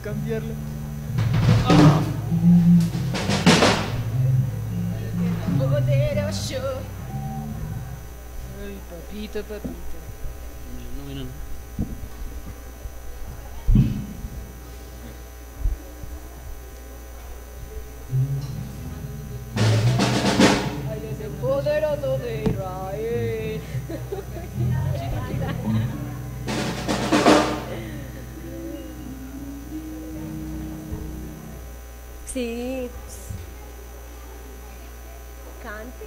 cambiarlo. Poderoso. Ay, papito, papito. No, no, no. Ay, es el poderoso de Israel. Sí. Cante.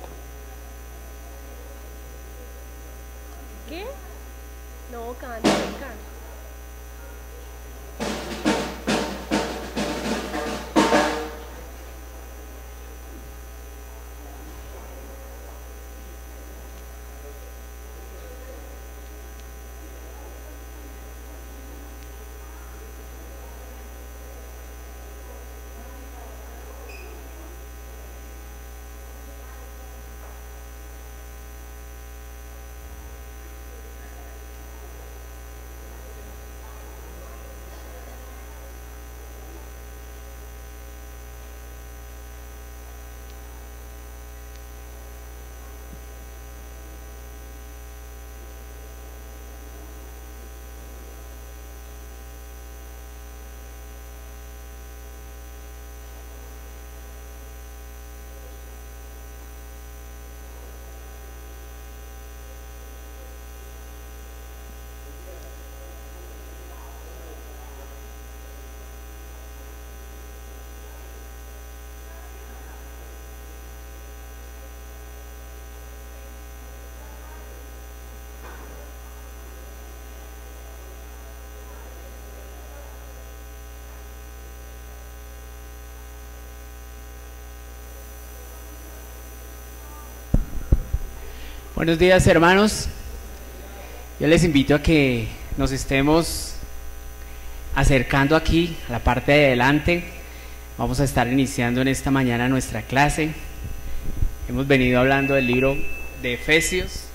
¿Qué? No, cante, cante. Buenos días, hermanos. Yo les invito a que nos estemos acercando aquí a la parte de adelante. Vamos a estar iniciando en esta mañana nuestra clase. Hemos venido hablando del libro de Efesios.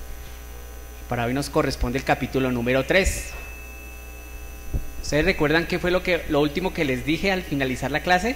Para hoy nos corresponde el capítulo número 3. ¿Ustedes recuerdan qué fue lo último que les dije al finalizar la clase?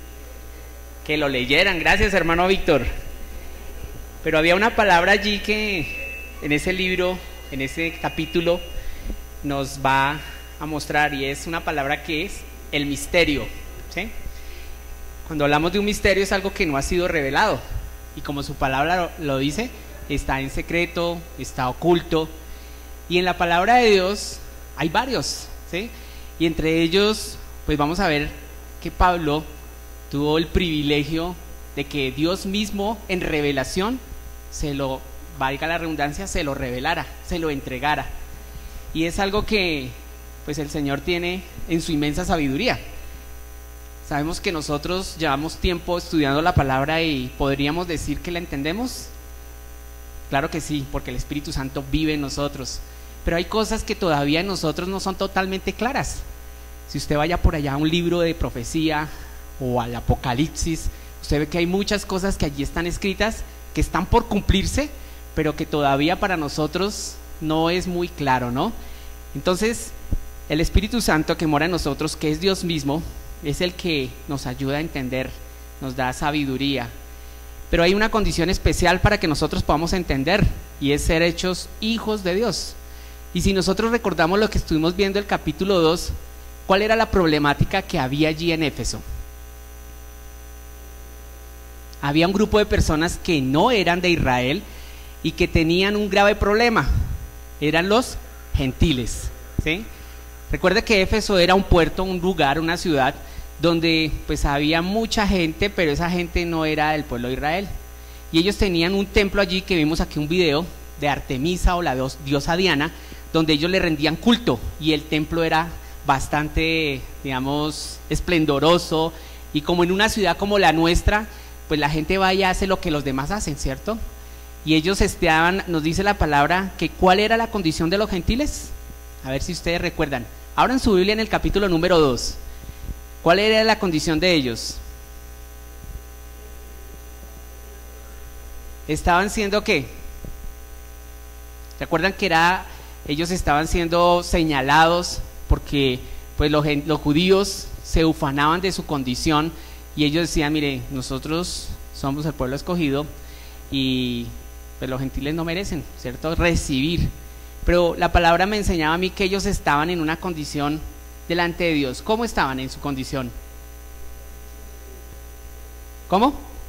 Que lo leyeran. Gracias, hermano Víctor. Pero había una palabra allí que en ese libro, en ese capítulo, nos va a mostrar, y es una palabra que es el misterio, ¿sí? Cuando hablamos de un misterio es algo que no ha sido revelado, y como su palabra lo dice, está en secreto, está oculto, y en la palabra de Dios hay varios, ¿sí? Y entre ellos, pues vamos a ver que Pablo tuvo el privilegio de que Dios mismo en revelación se lo, valga la redundancia, se lo revelara, se lo entregara. Y es algo que pues el Señor tiene en su inmensa sabiduría. Sabemos que nosotros llevamos tiempo estudiando la palabra y podríamos decir que la entendemos. Claro que sí, porque el Espíritu Santo vive en nosotros. Pero hay cosas que todavía en nosotros no son totalmente claras. Si usted vaya por allá a un libro de profecía o al Apocalipsis, usted ve que hay muchas cosas que allí están escritas, que están por cumplirse, pero que todavía para nosotros no es muy claro, ¿no? Entonces, el Espíritu Santo que mora en nosotros, que es Dios mismo, es el que nos ayuda a entender, nos da sabiduría. Pero hay una condición especial para que nosotros podamos entender, y es ser hechos hijos de Dios. Y si nosotros recordamos lo que estuvimos viendo el capítulo 2, ¿cuál era la problemática que había allí en Éfeso? Había un grupo de personas que no eran de Israel y que tenían un grave problema. Eran los gentiles, ¿sí? Recuerde que Éfeso era un puerto, un lugar, una ciudad donde pues había mucha gente, pero esa gente no era del pueblo de Israel. Y ellos tenían un templo allí, que vimos aquí un video, de Artemisa o la diosa Diana, donde ellos le rendían culto, y el templo era bastante, digamos, esplendoroso, y como en una ciudad como la nuestra, pues la gente va y hace lo que los demás hacen, ¿cierto? Y ellos estaban, nos dice la palabra, que ¿cuál era la condición de los gentiles? A ver si ustedes recuerdan. Abran su Biblia en el capítulo número 2. ¿Cuál era la condición de ellos? ¿Estaban siendo qué? ¿Recuerdan que ellos estaban siendo señalados porque pues los judíos se ufanaban de su condición y ellos decían, mire, nosotros somos el pueblo escogido y pues los gentiles no merecen, ¿cierto?, recibir. Pero la palabra me enseñaba a mí que ellos estaban en una condición delante de Dios. ¿Cómo estaban en su condición? ¿Cómo?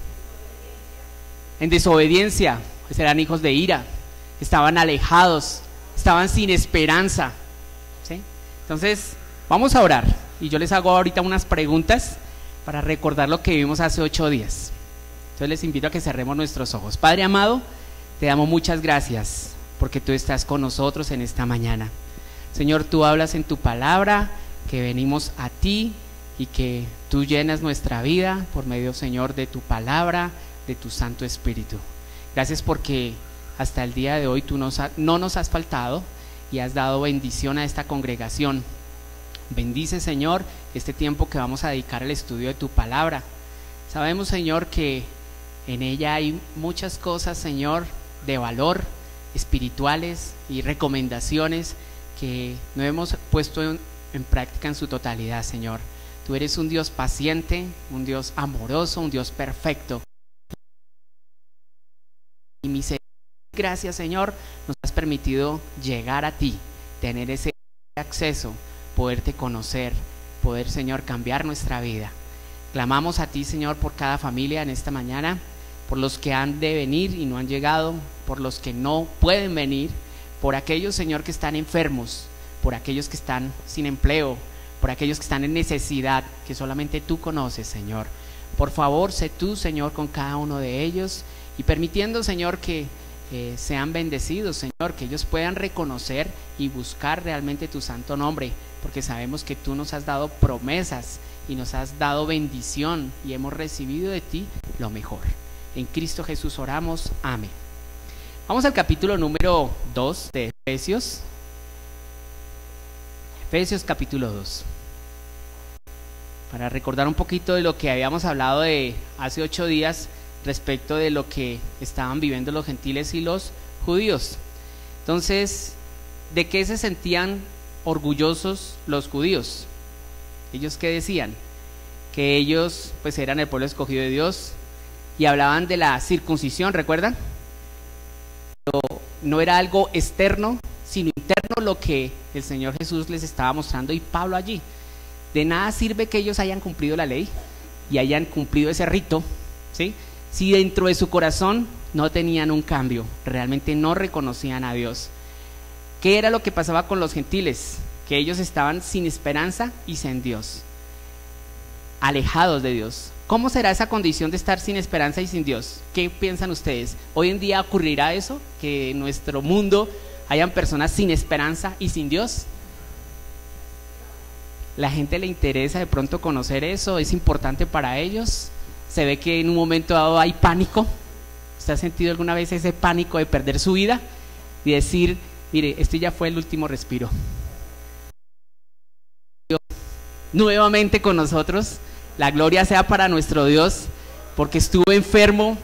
En desobediencia, pues eran hijos de ira, estaban alejados, estaban sin esperanza, ¿sí? Entonces, vamos a orar y yo les hago ahorita unas preguntas para recordar lo que vivimos hace 8 días. Entonces les invito a que cerremos nuestros ojos. Padre amado, te damos muchas gracias porque tú estás con nosotros en esta mañana. Señor, tú hablas en tu palabra, que venimos a ti y que tú llenas nuestra vida por medio, Señor, de tu palabra, de tu Santo Espíritu. Gracias porque hasta el día de hoy tú no nos has faltado y has dado bendición a esta congregación. Bendice, Señor, este tiempo que vamos a dedicar al estudio de tu palabra. Sabemos, Señor, que en ella hay muchas cosas, Señor, de valor, espirituales y recomendaciones que no hemos puesto en práctica en su totalidad, Señor. Tú eres un Dios paciente, un Dios amoroso, un Dios perfecto. Y misericordia, gracias, Señor, nos has permitido llegar a ti, tener ese acceso, poderte conocer, poder, Señor, cambiar nuestra vida. Clamamos a ti, Señor, por cada familia en esta mañana, por los que han de venir y no han llegado, por los que no pueden venir, por aquellos, Señor, que están enfermos, por aquellos que están sin empleo, por aquellos que están en necesidad, que solamente tú conoces, Señor. Por favor, sé tú, Señor, con cada uno de ellos y permitiendo, Señor, que sean bendecidos, Señor, que ellos puedan reconocer y buscar realmente tu santo nombre, porque sabemos que tú nos has dado promesas y nos has dado bendición y hemos recibido de ti lo mejor. En Cristo Jesús oramos, amén. Vamos al capítulo número 2 de Efesios. Efesios capítulo 2. Para recordar un poquito de lo que habíamos hablado de hace 8 días respecto de lo que estaban viviendo los gentiles y los judíos. Entonces, ¿de qué se sentían orgullosos los judíos? ¿Ellos qué decían? Que ellos pues eran el pueblo escogido de Dios y hablaban de la circuncisión, ¿recuerdan? Pero no era algo externo, sino interno lo que el Señor Jesús les estaba mostrando y Pablo allí. De nada sirve que ellos hayan cumplido la ley y hayan cumplido ese rito, ¿sí?, si dentro de su corazón no tenían un cambio, realmente no reconocían a Dios. ¿Qué era lo que pasaba con los gentiles? Que ellos estaban sin esperanza y sin Dios, alejados de Dios. ¿Cómo será esa condición de estar sin esperanza y sin Dios? ¿Qué piensan ustedes? ¿Hoy en día ocurrirá eso? ¿Que en nuestro mundo hayan personas sin esperanza y sin Dios? ¿La gente le interesa de pronto conocer eso? ¿Es importante para ellos? Se ve que en un momento dado hay pánico. ¿Usted ha sentido alguna vez ese pánico de perder su vida? Y decir, mire, este ya fue el último respiro. Nuevamente con nosotros, la gloria sea para nuestro Dios, porque estuvo enfermo,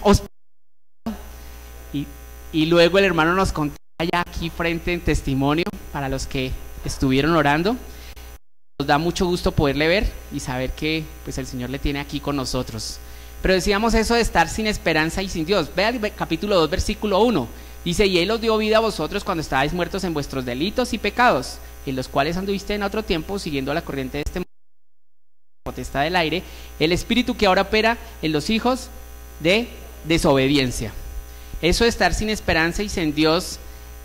y luego el hermano nos contó ya aquí frente en testimonio para los que estuvieron orando. Nos da mucho gusto poderle ver y saber que pues el Señor le tiene aquí con nosotros. Pero decíamos eso de estar sin esperanza y sin Dios. Vea el capítulo 2, versículo 1. Dice, y Él os dio vida a vosotros cuando estabais muertos en vuestros delitos y pecados, en los cuales anduviste en otro tiempo, siguiendo la corriente de este mundo, potestad del aire, el espíritu que ahora opera en los hijos de desobediencia. Eso de estar sin esperanza y sin Dios,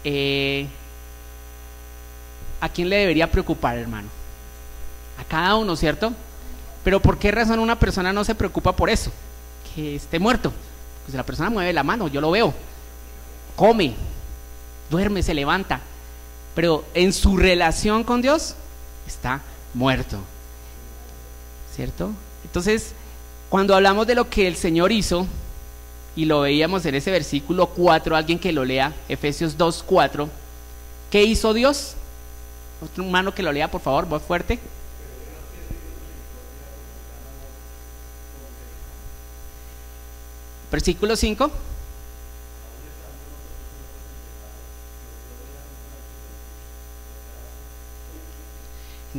¿a quién le debería preocupar, hermano? A cada uno, ¿cierto? Pero ¿por qué razón una persona no se preocupa por eso? Que esté muerto. Pues la persona mueve la mano, yo lo veo. Come, duerme, se levanta. Pero en su relación con Dios está muerto, ¿cierto? Entonces, cuando hablamos de lo que el Señor hizo, y lo veíamos en ese versículo 4, alguien que lo lea, Efesios 2, 4, ¿qué hizo Dios? Otro hermano que lo lea, por favor, voz fuerte. Versículo 5.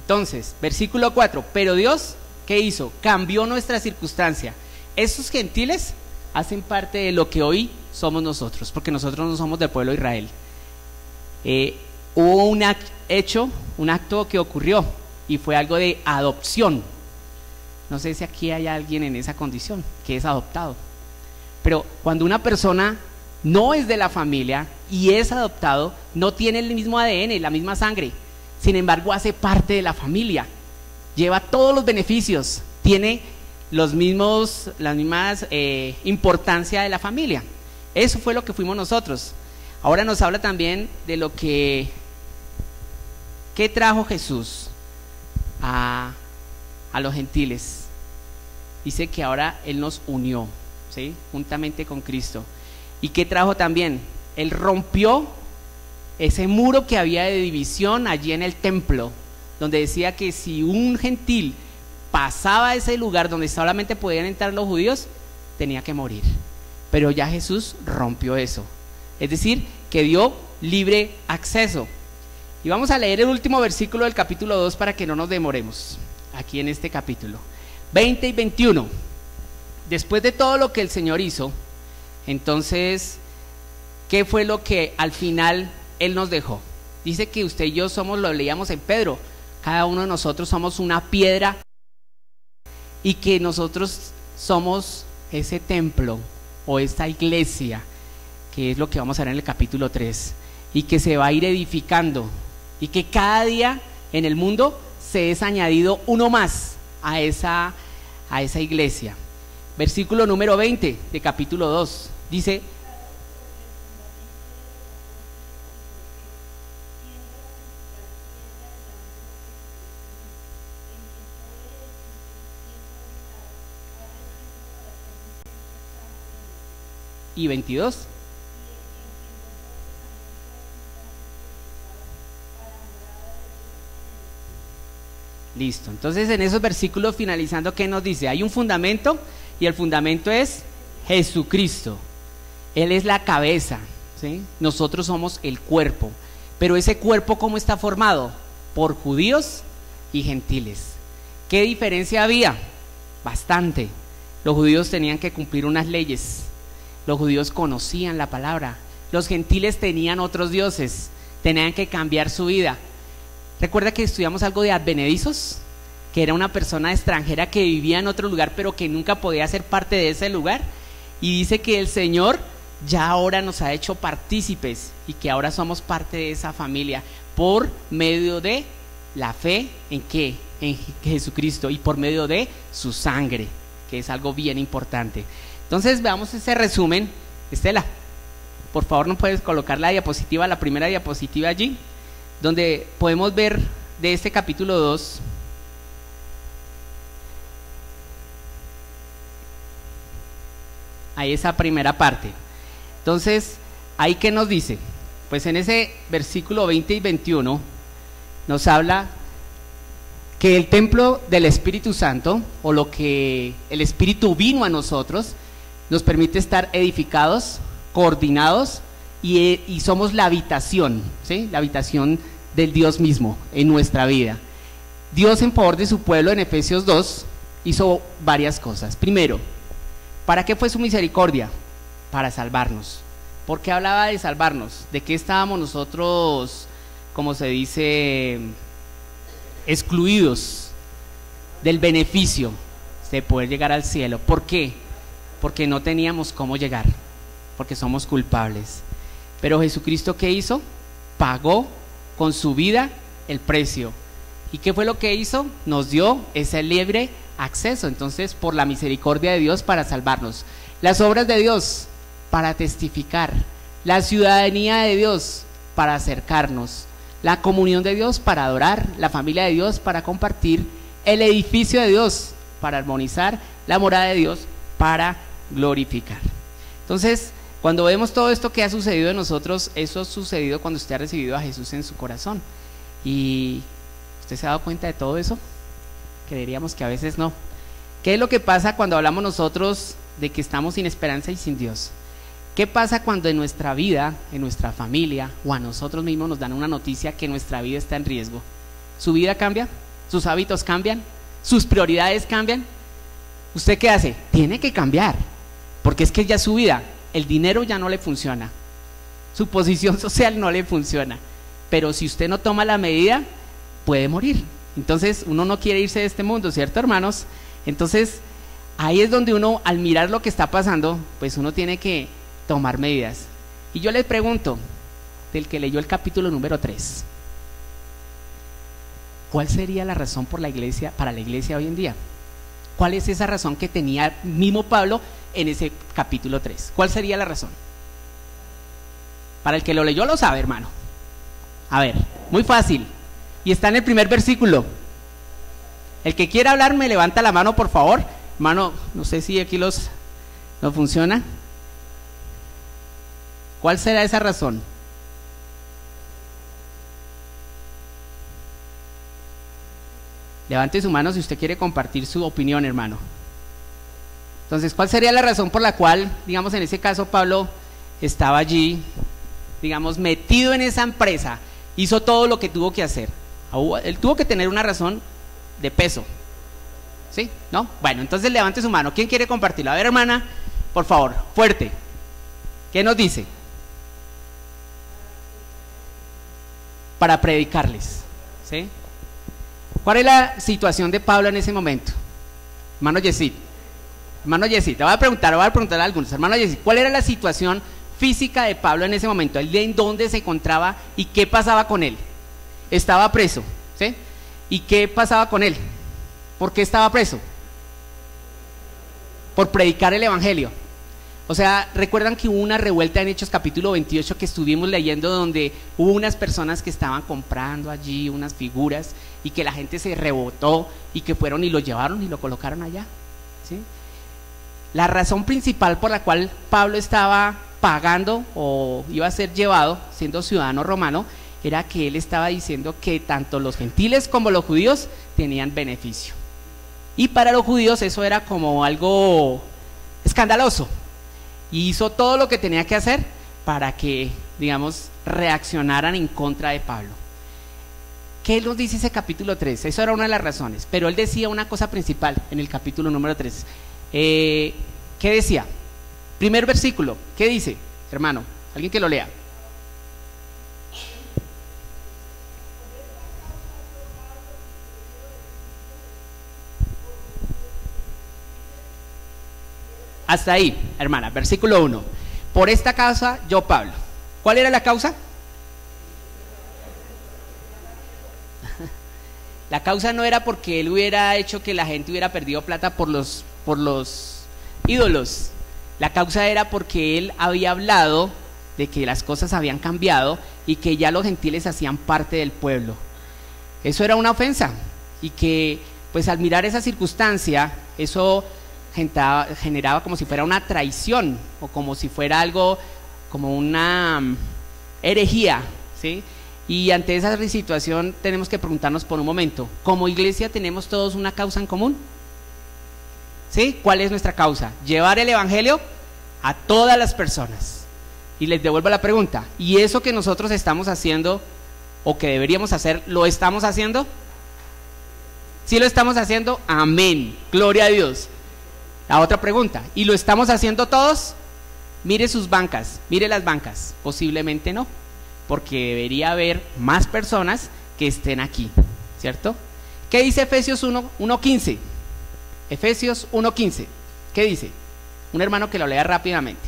Entonces, versículo 4, pero Dios, ¿qué hizo? Cambió nuestra circunstancia. Esos gentiles hacen parte de lo que hoy somos nosotros, porque nosotros no somos del pueblo de Israel. Hubo un acto que ocurrió, y fue algo de adopción. No sé si aquí hay alguien en esa condición, que es adoptado. Pero cuando una persona no es de la familia y es adoptado, no tiene el mismo ADN, la misma sangre. Sin embargo, hace parte de la familia, lleva todos los beneficios, tiene las mismas importancia de la familia. Eso fue lo que fuimos nosotros. Ahora nos habla también de lo que trajo Jesús a los gentiles. Dice que ahora Él nos unió, ¿sí?, juntamente con Cristo. ¿Y qué trajo también? Él rompió ese muro que había de división allí en el templo, donde decía que si un gentil pasaba a ese lugar donde solamente podían entrar los judíos, tenía que morir. Pero ya Jesús rompió eso, es decir, que dio libre acceso. Y vamos a leer el último versículo del capítulo 2 para que no nos demoremos aquí en este capítulo 20 y 21. Después de todo lo que el Señor hizo, entonces, ¿qué fue lo que al final Él nos dejó? Dice que usted y yo somos, lo leíamos en Pedro, cada uno de nosotros somos una piedra, y que nosotros somos ese templo o esta iglesia, que es lo que vamos a ver en el capítulo 3, y que se va a ir edificando, y que cada día en el mundo se es añadido uno más a esa iglesia. Versículo número 20 de capítulo 2 dice: y 22. Listo, entonces en esos versículos finalizando, ¿qué nos dice? Hay un fundamento, y el fundamento es Jesucristo. Él es la cabeza, ¿sí? Nosotros somos el cuerpo. Pero ese cuerpo, ¿cómo está formado? Por judíos y gentiles. ¿Qué diferencia había? Bastante. Los judíos tenían que cumplir unas leyes. Los judíos conocían la palabra. Los gentiles tenían otros dioses, tenían que cambiar su vida. Recuerda que estudiamos algo de advenedizos, que era una persona extranjera que vivía en otro lugar pero que nunca podía ser parte de ese lugar, y dice que el Señor ya ahora nos ha hecho partícipes y que ahora somos parte de esa familia por medio de la fe en ¿qué? En Jesucristo, y por medio de su sangre, que es algo bien importante. Entonces veamos ese resumen. Estela, por favor, ¿no puedes colocar la diapositiva, la primera diapositiva allí, donde podemos ver de este capítulo 2 ahí esa primera parte? Entonces, ¿ahí qué nos dice? Pues en ese versículo 20 y 21 nos habla que el templo del Espíritu Santo, o lo que el Espíritu vino a nosotros, nos permite estar edificados, coordinados, y somos la habitación, ¿sí? La habitación del Dios mismo en nuestra vida. Dios, en favor de su pueblo, en Efesios 2, hizo varias cosas. Primero, ¿para qué fue su misericordia? Para salvarnos. ¿Por qué hablaba de salvarnos? ¿De qué estábamos nosotros, como se dice, excluidos del beneficio de poder llegar al cielo? ¿Por qué? Porque no teníamos cómo llegar, porque somos culpables. Pero Jesucristo, ¿qué hizo? Pagó con su vida el precio. ¿Y qué fue lo que hizo? Nos dio ese libre acceso, entonces, por la misericordia de Dios, para salvarnos. Las obras de Dios, para testificar. La ciudadanía de Dios, para acercarnos. La comunión de Dios, para adorar. La familia de Dios, para compartir. El edificio de Dios, para armonizar. La morada de Dios, para glorificar. Entonces, cuando vemos todo esto que ha sucedido en nosotros, eso ha sucedido cuando usted ha recibido a Jesús en su corazón. ¿Y usted se ha dado cuenta de todo eso? Creeríamos que a veces no. ¿Qué es lo que pasa cuando hablamos nosotros de que estamos sin esperanza y sin Dios? ¿Qué pasa cuando en nuestra vida, en nuestra familia, o a nosotros mismos nos dan una noticia que nuestra vida está en riesgo? ¿Su vida cambia? sus hábitos cambian, sus prioridades cambian. ¿Usted qué hace? Tiene que cambiar, porque es que ya su vida, el dinero ya no le funciona, su posición social no le funciona, pero si usted no toma la medida, puede morir. Entonces uno no quiere irse de este mundo, ¿cierto, hermanos? Entonces ahí es donde uno, al mirar lo que está pasando, pues uno tiene que tomar medidas. Y yo les pregunto, del que leyó el capítulo número 3, ¿cuál sería la razón para la iglesia hoy en día? ¿Cuál es esa razón que tenía mismo Pablo en ese capítulo 3? ¿Cuál sería la razón? Para el que lo leyó lo sabe, hermano. A ver, muy fácil. Y está en el primer versículo. El que quiera hablar me levanta la mano, por favor. Hermano, no sé si aquí no funciona. ¿Cuál será esa razón? Levante su mano si usted quiere compartir su opinión, hermano. Entonces, ¿cuál sería la razón por la cual, digamos, en ese caso Pablo estaba allí, digamos, metido en esa empresa, hizo todo lo que tuvo que hacer? Él tuvo que tener una razón de peso. ¿Sí? ¿No? Bueno, entonces levante su mano. ¿Quién quiere compartirlo? A ver, hermana, por favor, fuerte. ¿Qué nos dice? Para predicarles. ¿Sí? ¿Cuál es la situación de Pablo en ese momento? Hermano Yesid, te voy a preguntar a algunos. Hermano Yesid, ¿cuál era la situación física de Pablo en ese momento? ¿Él en dónde se encontraba y qué pasaba con él? Estaba preso, ¿sí? ¿Y qué pasaba con él? ¿Por qué estaba preso? Por predicar el evangelio. O sea, ¿recuerdan que hubo una revuelta en Hechos capítulo 28 que estuvimos leyendo, donde hubo unas personas que estaban comprando allí unas figuras y que la gente se rebotó y que fueron y lo llevaron y lo colocaron allá? ¿Sí? La razón principal por la cual Pablo estaba pagando o iba a ser llevado, siendo ciudadano romano, era que él estaba diciendo que tanto los gentiles como los judíos tenían beneficio. Y para los judíos eso era como algo escandaloso. Y hizo todo lo que tenía que hacer para que, digamos, reaccionaran en contra de Pablo. ¿Qué nos dice ese capítulo 3? Eso era una de las razones, pero él decía una cosa principal en el capítulo número 3. ¿Qué decía? Primer versículo, ¿qué dice, hermano? Alguien que lo lea. Hasta ahí, hermana, versículo 1. Por esta causa, yo Pablo. ¿Cuál era la causa? La causa no era porque él hubiera hecho que la gente hubiera perdido plata por los ídolos. La causa era porque él había hablado de que las cosas habían cambiado y que ya los gentiles hacían parte del pueblo. Eso era una ofensa, y que pues al mirar esa circunstancia, eso generaba como si fuera una traición, o como si fuera algo, como una herejía, ¿sí? Y ante esa situación tenemos que preguntarnos por un momento, ¿como iglesia tenemos todos una causa en común? ¿Sí? ¿Cuál es nuestra causa? Llevar el evangelio a todas las personas. Y les devuelvo la pregunta, ¿y eso que nosotros estamos haciendo, o que deberíamos hacer, lo estamos haciendo? ¿Sí lo estamos haciendo? Amén, gloria a Dios. La otra pregunta, ¿y lo estamos haciendo todos? Mire sus bancas, mire las bancas. Posiblemente no, porque debería haber más personas que estén aquí, ¿cierto? ¿Qué dice Efesios 1:15? Efesios 1:15, ¿qué dice? Un hermano que lo lea rápidamente.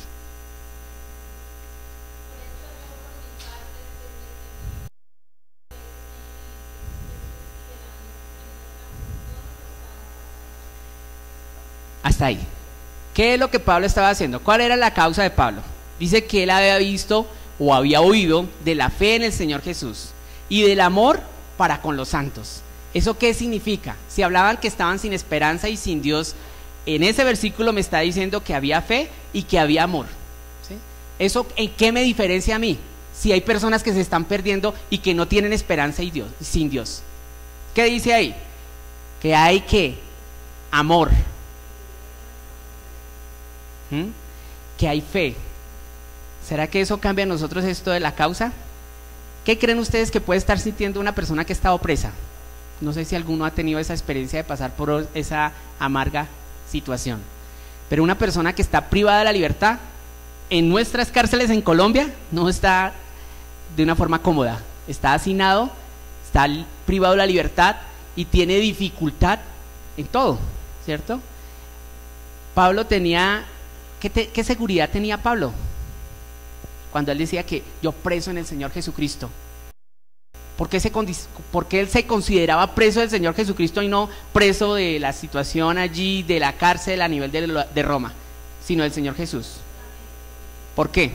Hasta ahí. ¿Qué es lo que Pablo estaba haciendo? ¿Cuál era la causa de Pablo? Dice que él había visto o había oído de la fe en el Señor Jesús y del amor para con los santos. ¿Eso qué significa? Si hablaban que estaban sin esperanza y sin Dios, en ese versículo me está diciendo que había fe y que había amor, ¿sí? ¿Eso en qué me diferencia a mí? Si hay personas que se están perdiendo y que no tienen esperanza y sin Dios. ¿Qué dice ahí? Que hay ¿qué? Amor. Que hay fe. ¿Será que eso cambia a nosotros esto de la causa? ¿Qué creen ustedes que puede estar sintiendo una persona que está opresa? No sé si alguno ha tenido esa experiencia de pasar por esa amarga situación. Pero una persona que está privada de la libertad en nuestras cárceles en Colombia no está de una forma cómoda. Está hacinado, está privado de la libertad y tiene dificultad en todo, ¿cierto? Pablo tenía, ¿qué seguridad tenía Pablo? Cuando él decía que yo preso en el Señor Jesucristo. ¿Por qué él se consideraba preso del Señor Jesucristo y no preso de la situación allí, de la cárcel a nivel de Roma, sino del Señor Jesús? ¿Por qué?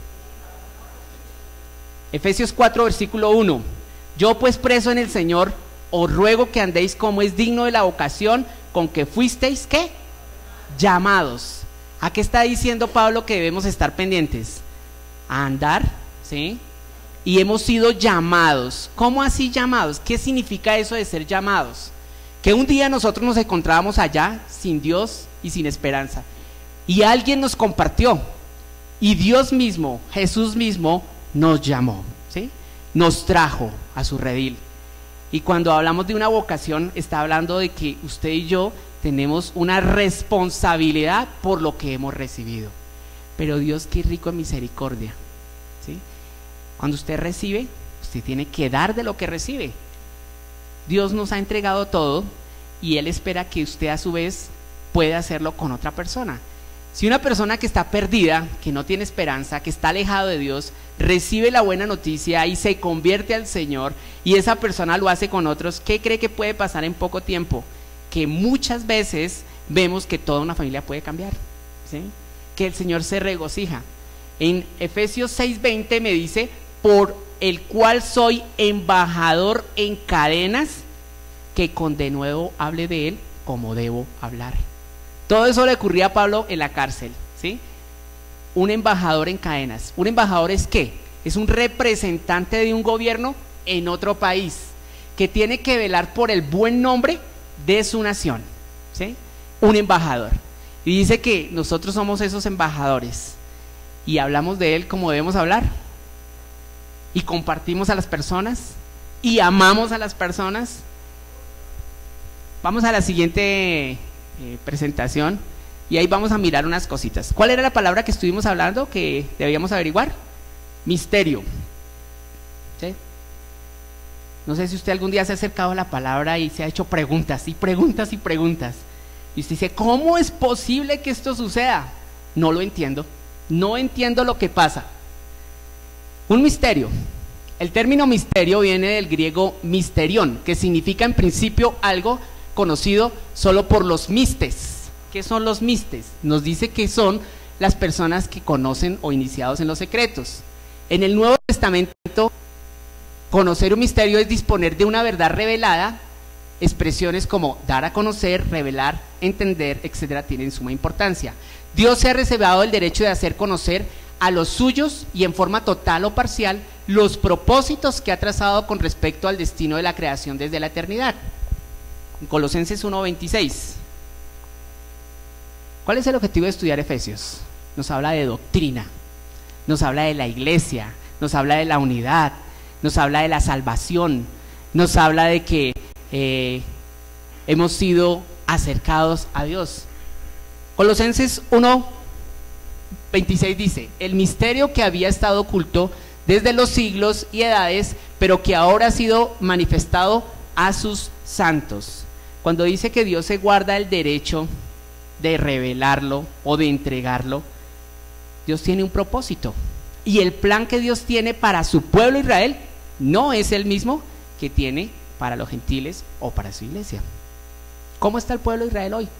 Efesios 4, versículo 1. Yo pues preso en el Señor, os ruego que andéis como es digno de la vocación con que fuisteis, ¿qué? Llamados. ¿A qué está diciendo Pablo que debemos estar pendientes? A andar, ¿sí? Y hemos sido llamados. ¿Cómo así llamados? ¿Qué significa eso de ser llamados? Que un día nosotros nos encontrábamos allá sin Dios y sin esperanza. Y alguien nos compartió. Y Dios mismo, Jesús mismo, nos llamó, ¿sí? Nos trajo a su redil. Y cuando hablamos de una vocación, está hablando de que usted y yo tenemos una responsabilidad por lo que hemos recibido. Pero Dios, qué rico en misericordia, ¿sí? Cuando usted recibe, usted tiene que dar de lo que recibe. Dios nos ha entregado todo y Él espera que usted a su vez pueda hacerlo con otra persona. Si una persona que está perdida, que no tiene esperanza, que está alejado de Dios, recibe la buena noticia y se convierte al Señor, y esa persona lo hace con otros, ¿qué cree que puede pasar en poco tiempo? Que muchas veces vemos que toda una familia puede cambiar, ¿sí? Que el Señor se regocija. En Efesios 6:20 me dice, por el cual soy embajador en cadenas, que con de nuevo hable de él como debo hablar. Todo eso le ocurría a Pablo en la cárcel, ¿sí? Un embajador en cadenas. ¿Un embajador es qué? Es un representante de un gobierno en otro país, que tiene que velar por el buen nombre de su nación, ¿sí? Un embajador. Y dice que nosotros somos esos embajadores y hablamos de él como debemos hablar, y compartimos a las personas y amamos a las personas. Vamos a la siguiente presentación y ahí vamos a mirar unas cositas. ¿Cuál era la palabra que estuvimos hablando que debíamos averiguar? Misterio, ¿sí? No sé si usted algún día se ha acercado a la palabra y se ha hecho preguntas y preguntas y preguntas, y usted dice, ¿cómo es posible que esto suceda? No lo entiendo, no entiendo lo que pasa. Un misterio. El término misterio viene del griego misterión, que significa en principio algo conocido solo por los mistes. ¿Qué son los mistes? Nos dice que son las personas que conocen o iniciados en los secretos. En el Nuevo Testamento, conocer un misterio es disponer de una verdad revelada. Expresiones como dar a conocer, revelar, entender, etcétera, tienen suma importancia. Dios se ha reservado el derecho de hacer conocer a los suyos y en forma total o parcial los propósitos que ha trazado con respecto al destino de la creación desde la eternidad. En Colosenses 1:26. ¿Cuál es el objetivo de estudiar Efesios? Nos habla de doctrina, nos habla de la iglesia, nos habla de la unidad, nos habla de la salvación, nos habla de que hemos sido acercados a Dios. Colosenses 1:26 dice, el misterio que había estado oculto desde los siglos y edades, pero que ahora ha sido manifestado a sus santos. Cuando dice que Dios se guarda el derecho de revelarlo o de entregarlo, Dios tiene un propósito, y el plan que Dios tiene para su pueblo Israel no es el mismo que tiene para los gentiles o para su iglesia. ¿Cómo está el pueblo de Israel hoy?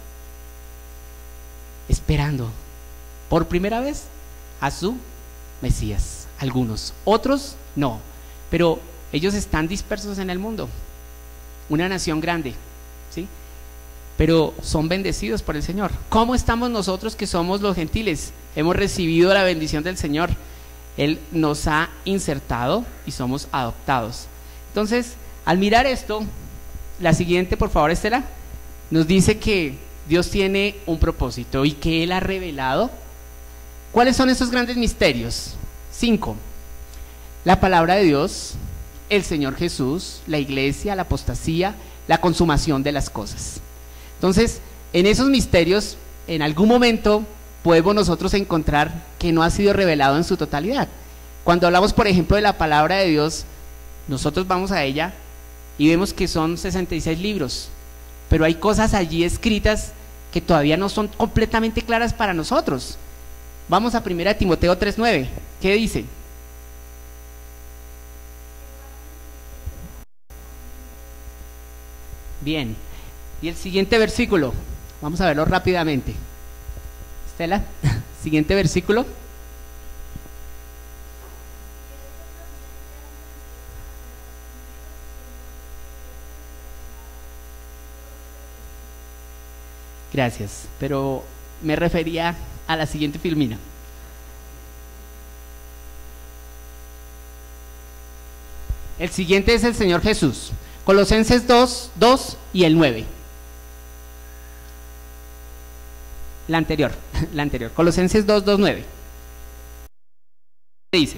Esperando por primera vez a su Mesías. Algunos, otros no, pero ellos están dispersos en el mundo. Una nación grande, ¿sí? Pero son bendecidos por el Señor. ¿Cómo estamos nosotros que somos los gentiles? Hemos recibido la bendición del Señor. Él nos ha insertado y somos adoptados. Entonces, al mirar esto, la siguiente, por favor, Estela, nos dice que Dios tiene un propósito y que Él ha revelado. ¿Cuáles son esos grandes misterios? 5. La palabra de Dios, el Señor Jesús, la iglesia, la apostasía, la consumación de las cosas. Entonces, en esos misterios, en algún momento podemos nosotros encontrar que no ha sido revelado en su totalidad. Cuando hablamos, por ejemplo, de la palabra de Dios, nosotros vamos a ella y vemos que son 66 libros, pero hay cosas allí escritas que todavía no son completamente claras para nosotros. Vamos a 1 Timoteo 3:9. ¿Qué dice? Bien. Y el siguiente versículo, vamos a verlo rápidamente. Estela, siguiente versículo. Gracias, pero me refería a la siguiente filmina. El siguiente es el Señor Jesús. Colosenses 2 y el 9. La anterior, Colosenses 9. Dice: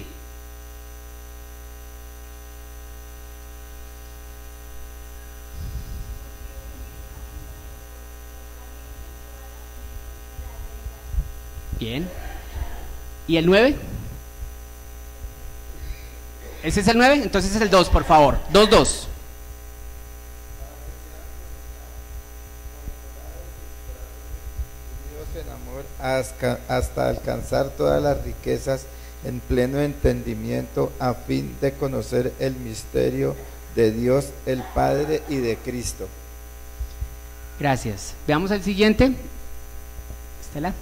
bien. ¿Y el 9? ¿Ese es el 9? Entonces es el 2, por favor. 2. En amor hasta alcanzar todas las riquezas en pleno entendimiento, a fin de conocer el misterio de Dios el Padre y de Cristo. Gracias. Veamos el siguiente. Estela.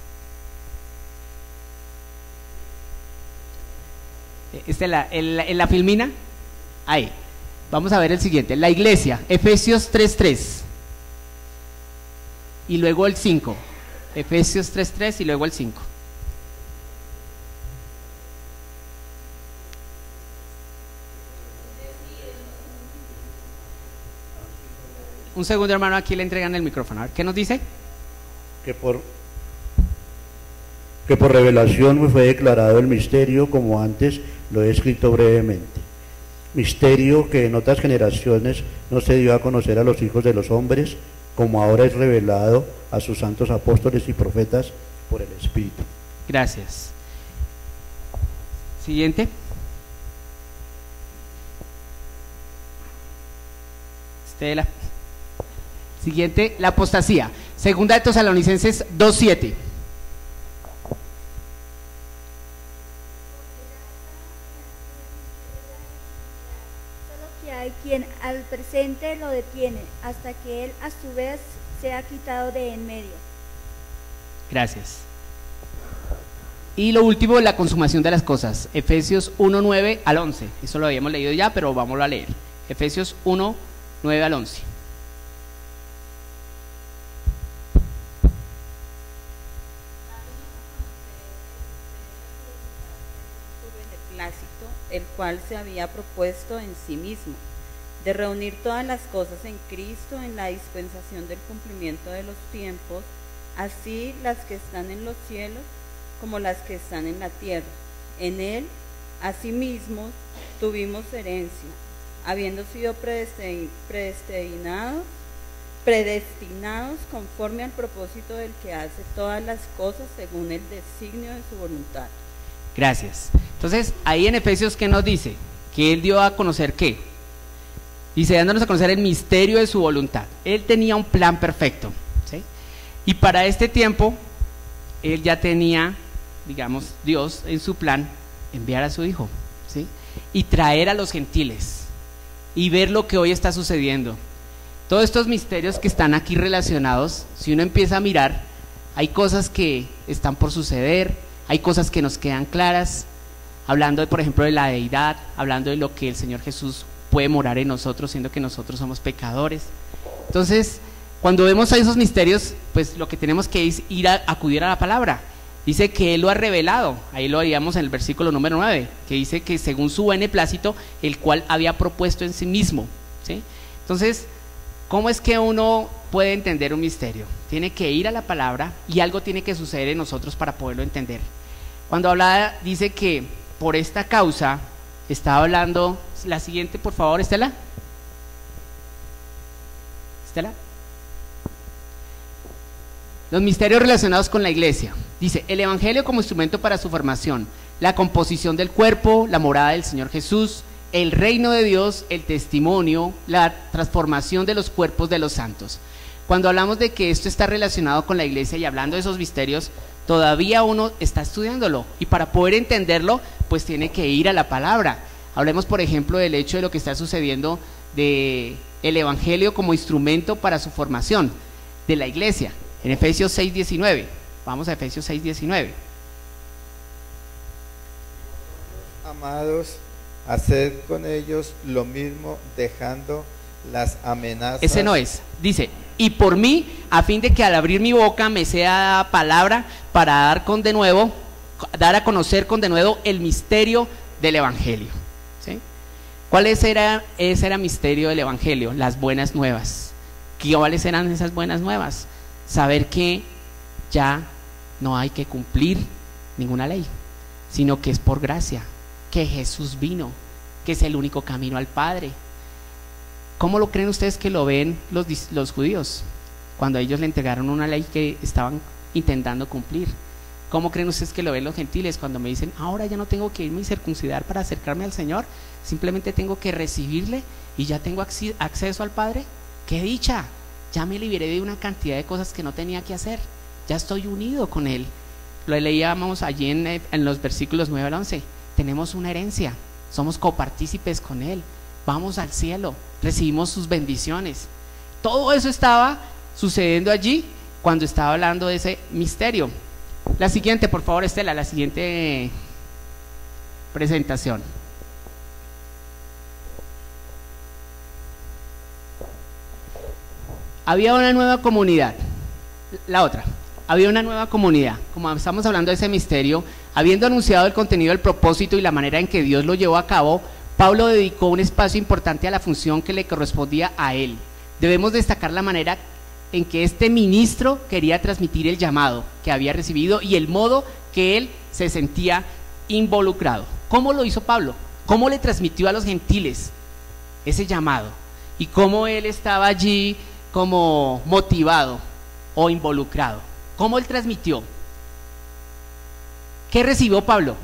Estela, en la filmina. Ahí. Vamos a ver el siguiente. La iglesia, Efesios 3:3. Y luego el 5. Efesios 3:3 y luego el 5. Un segundo, hermano, aquí le entregan el micrófono. A ver, ¿qué nos dice? Que por revelación me fue declarado el misterio, como antes lo he escrito brevemente. Misterio que en otras generaciones no se dio a conocer a los hijos de los hombres, como ahora es revelado a sus santos apóstoles y profetas por el Espíritu. Gracias. Siguiente. Estela. Siguiente, la apostasía. Segunda de Tesalonicenses 2:7. Hay quien al presente lo detiene hasta que él a su vez sea quitado de en medio. Gracias. Y lo último, la consumación de las cosas. Efesios 1:9 al 11. Eso lo habíamos leído ya, pero vamos a leer. Efesios 1:9 al 11. El cual se había propuesto en sí mismo, de reunir todas las cosas en Cristo en la dispensación del cumplimiento de los tiempos, así las que están en los cielos como las que están en la tierra. En él, asimismo, tuvimos herencia, habiendo sido predestinados conforme al propósito del que hace todas las cosas según el designio de su voluntad. Gracias. Entonces, ahí en Efesios, ¿qué nos dice? Que Él dio a conocer ¿qué? Dice, dándonos a conocer el misterio de su voluntad. Él tenía un plan perfecto, ¿sí? Y para este tiempo, Él ya tenía, digamos, Dios en su plan, enviar a su Hijo, ¿sí? Y traer a los gentiles, y ver lo que hoy está sucediendo. Todos estos misterios que están aquí relacionados, si uno empieza a mirar, hay cosas que están por suceder, hay cosas que nos quedan claras, hablando de, por ejemplo, de la deidad, hablando de lo que el Señor Jesús puede morar en nosotros, siendo que nosotros somos pecadores. Entonces, cuando vemos a esos misterios, pues lo que tenemos que es ir a acudir a la palabra. Dice que Él lo ha revelado, ahí lo haríamos en el versículo número 9, que dice que según su beneplácito, el cual había propuesto en sí mismo, ¿sí? Entonces, ¿cómo es que uno puede entender un misterio? Tiene que ir a la palabra y algo tiene que suceder en nosotros para poderlo entender. Cuando habla, dice que por esta causa, estaba hablando, la siguiente por favor, Estela. Estela. Los misterios relacionados con la iglesia. Dice, el evangelio como instrumento para su formación, la composición del cuerpo, la morada del Señor Jesús, el reino de Dios, el testimonio, la transformación de los cuerpos de los santos. Cuando hablamos de que esto está relacionado con la iglesia y hablando de esos misterios, todavía uno está estudiándolo, y para poder entenderlo, pues tiene que ir a la palabra. Hablemos, por ejemplo, del hecho de lo que está sucediendo de el evangelio como instrumento para su formación de la iglesia, en Efesios 6:19. Vamos a Efesios 6:19. Amados, haced con ellos lo mismo, dejando las amenazas. Ese no es. Dice, y por mí, a fin de que al abrir mi boca me sea palabra para dar a conocer con de nuevo el misterio del evangelio. ¿Sí? ¿Cuál era ese misterio del evangelio? Las buenas nuevas. ¿Cuáles eran esas buenas nuevas? Saber que ya no hay que cumplir ninguna ley, sino que es por gracia, que Jesús vino, que es el único camino al Padre. ¿Cómo lo creen ustedes que lo ven los judíos? Cuando ellos le entregaron una ley que estaban intentando cumplir. ¿Cómo creen ustedes que lo ven los gentiles cuando me dicen, ahora ya no tengo que irme y circuncidar para acercarme al Señor, simplemente tengo que recibirle y ya tengo acceso al Padre? ¡Qué dicha! Ya me liberé de una cantidad de cosas que no tenía que hacer, ya estoy unido con Él. Lo leíamos allí en los versículos 9 al 11, tenemos una herencia, somos copartícipes con Él, vamos al cielo, recibimos sus bendiciones. Todo eso estaba sucediendo allí cuando estaba hablando de ese misterio. La siguiente, por favor, Estela, la siguiente presentación. Había una nueva comunidad. La otra, había una nueva comunidad. Como estamos hablando de ese misterio, habiendo anunciado el contenido, el propósito y la manera en que Dios lo llevó a cabo, Pablo dedicó un espacio importante a la función que le correspondía a él. Debemos destacar la manera en que este ministro quería transmitir el llamado que había recibido y el modo que él se sentía involucrado. ¿Cómo lo hizo Pablo? ¿Cómo le transmitió a los gentiles ese llamado? Y cómo él estaba allí como motivado o involucrado. ¿Cómo él transmitió? ¿Qué recibió Pablo?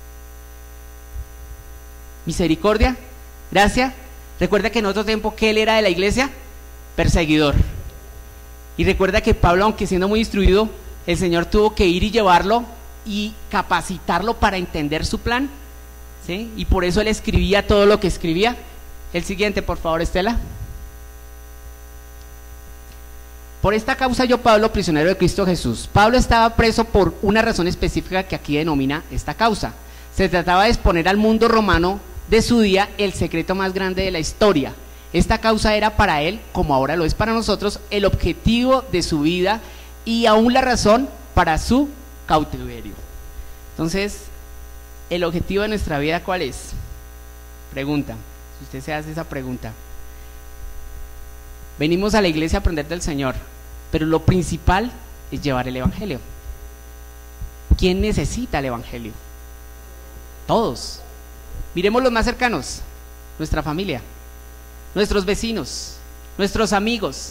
Misericordia, gracia. Recuerda que en otro tiempo que él era de la iglesia, perseguidor. Y recuerda que Pablo, aunque siendo muy instruido, el Señor tuvo que ir y llevarlo y capacitarlo para entender su plan, ¿sí? Y por eso él escribía todo lo que escribía. El siguiente, por favor, Estela. Por esta causa yo, Pablo, prisionero de Cristo Jesús. Pablo estaba preso por una razón específica que aquí denomina esta causa. Se trataba de exponer al mundo romano de su día el secreto más grande de la historia. Esta causa era para él, como ahora lo es para nosotros, el objetivo de su vida y aún la razón para su cautiverio. Entonces, ¿el objetivo de nuestra vida cuál es? Pregunta, si usted se hace esa pregunta. Venimos a la iglesia a aprender del Señor, pero lo principal es llevar el evangelio. ¿Quién necesita el evangelio? Todos. Miremos los más cercanos, nuestra familia, nuestros vecinos, nuestros amigos.